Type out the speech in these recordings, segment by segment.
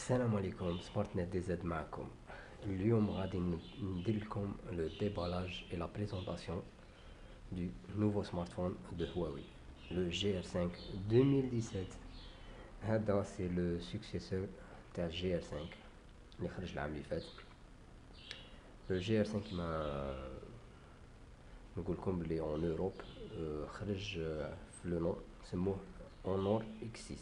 السلام عليكم سمارت نت دي زد معكم. اليوم غادي ندير لكم لو ديبالاج et la présentation du nouveau smartphone de Huawei, le GR5 2017. هذا سي لو سكسيسور تاع GR5 اللي خرج العام اللي فات. لو GR5 كيما نقول لكم بلي اون اوروب خرج في لو نون سموه Honor X6.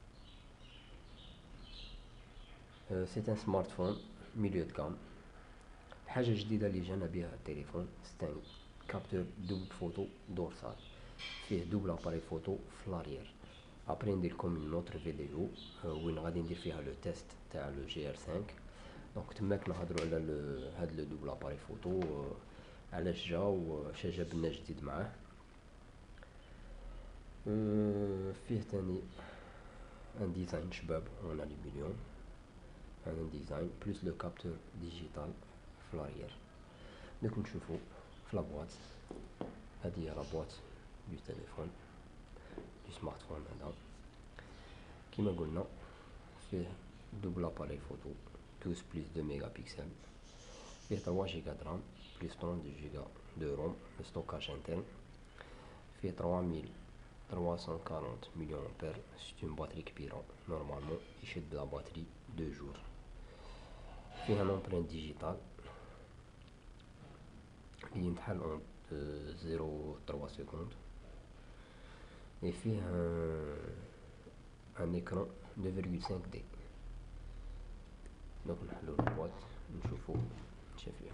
سي ان سمارتفون ميليو دو كام. حاجه جديده اللي جانا بها التليفون ستان كابتور دوبل فوتو دورسال، فيه دوبل اباري فوتو في لاريير. ابري ندير لكم نوتر فيديو وين غادي ندير فيها لو تيست تاع لو جي ار 5. دونك تماك نهضروا على هاد لو دوبل اباري فوتو، علاش جا وش جاب لنا جديد معاه. فيه تاني ان ديزاين شباب اون الومنيوم، un design plus le capteur digital في l'arrière. دوك نشوفو في لابواط. هادي هي لابواط دو تليفون دو سمارتفون هذا. كيما قلنا فيه دوبل اباري فوتو 12 بلس 2 ميغا بيكسل، فيه 3 جيجا د رام بلس 32 جيجا دو روم ستوكاج انترن، فيه 3340 مليون امبير. سي اون باتري كبيرة، نورمالمون يشد لا باتري 2 جور. فيها لومبرين ديجيتال اللي ينتحل اون 0.3 سكوند، et فيه ان écran 2.5 دي. دونك نحلو البواط نشوفو نشاف فيها.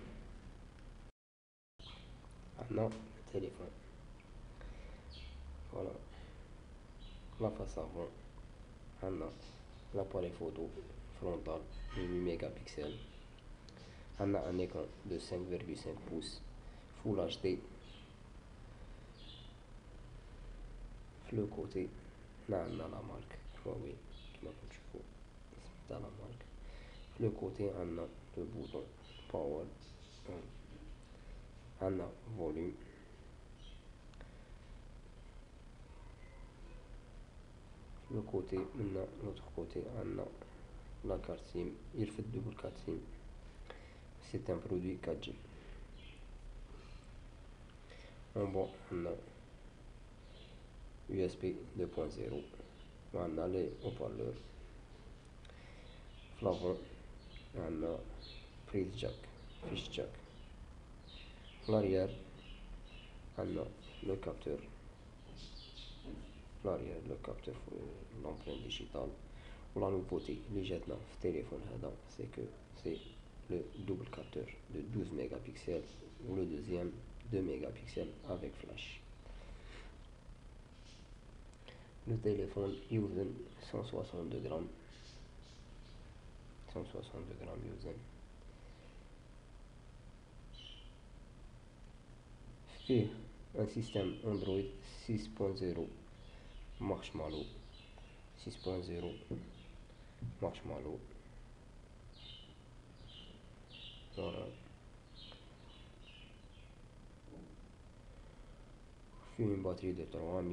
عندنا التليفون فوالا لا فاس افون. عندنا لاباري فوتو فرونتال 8 ميغا بيكسل. عندنا ان écran de 5.5 pouces Full HD. في لو كوتي عندنا لا مارك هواوي كيما كنشوفو الاسم تاع لا مارك. في لو كوتي عندنا لو بوطون باور، عندنا فوليوم. في لو كوتي من لوتر كوتي عندنا لا كارت سيم، يرفد دوبل كارت سيم. سي ان برودوي 4G. اون بون عندنا USB 2.0 وعندنا لي اوبارلور. في لافون عندنا بريز جاك، فيش جاك. في لاريير عندنا لو كابتور، في لاريير لو كابتور في لومبرين ديجيتال. ولا نوفوتي اللي جاتنا في التليفون هذا سي كو سي لو دوبل كابتور دو 12 ميغا بيكسل و لو دوزيام 2 ميغا بيكسل افيك فلاش. لو تليفون يوزن 162 غرام، 162 غرام يوزن. فيه ان سيستم اندرويد 6.0 مارشمالو، 6.0 مارشمالو. فوالا فيه une batterie de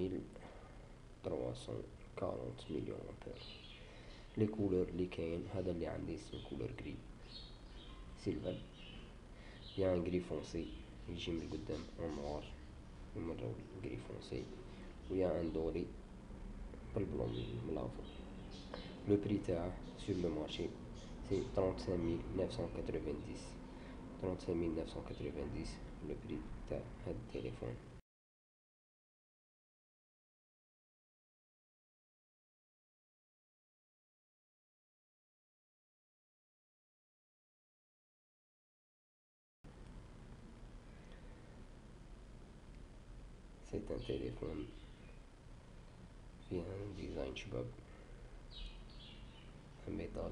3340 مليون امبير. لي كولور اللي كاين هذا اللي عندي سي كولور غري سيلفر، يا ان غري فونسي يجي من القدام اون نوار ومرة غري فونسي، ويا ان دوري بالبلون من لافون. لو بري تاعه سور لو مارشي سي 35990، 35990 لو بري تاع هاد التليفون. سي ان تليفون فيه ان ديزاين شباب، ان ميتال.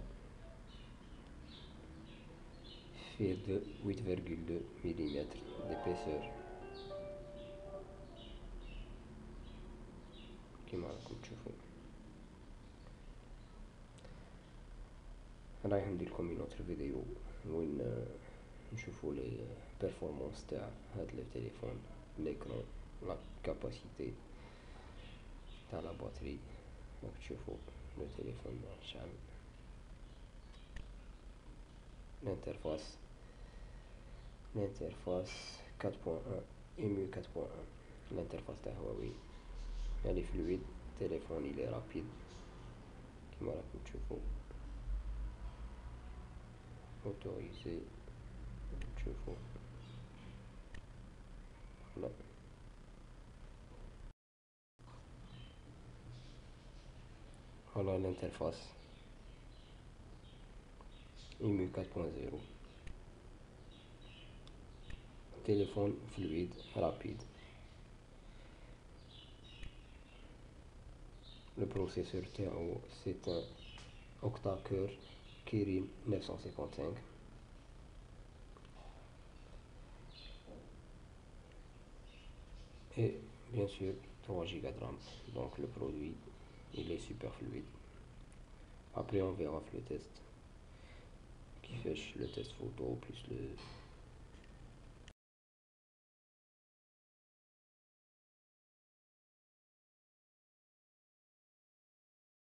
فيه 8.2 مليمتر d'épaisseur كيما راكم تشوفوا. رايح ندير لكم نوتر فيديو وين نشوفوا لي بيرفورمانس تاع هاد التليفون، ليكرون، لا كاباسيتي تاع لا باتري. راك تشوفوا لو تليفون شحال l'interface 4.1 EMU 4.1. l'interface تاع هواوي elle est fluide, téléphone il est rapide كما راكم تشوفوا autorisé تشوفوا voilà. Voilà l'interface EMU 4.0. téléphone fluide, rapide. Le processeur TAO, c'est un octa-core Kirin 955. Et bien sûr 3 Go de RAM. Donc le produit, il est super fluide. Après on verra le test qui fait le test photo plus le